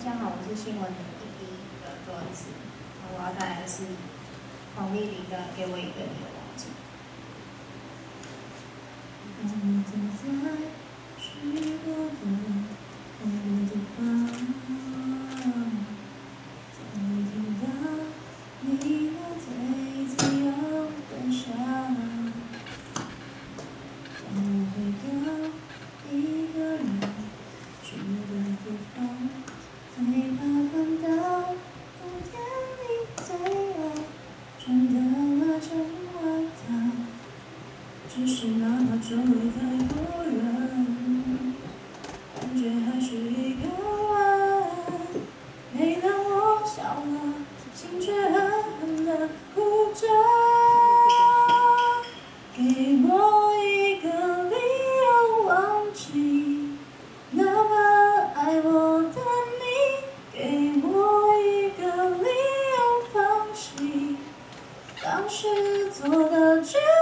家好，我是新闻的弟弟的作词，我要带来的是黄丽玲的《给我一个理由忘记》。 当你走在去过的每个地方，在听到你那最自由的笑，当我回到一个人去的地方，最怕看到冬天里最爱穿的那件外套。只是哪怕周围再多人，感觉还是一个人。每当我笑了，心却狠狠地哭着。给我一个理由忘记那么爱我的你，给我一个理由放弃当时做的决定。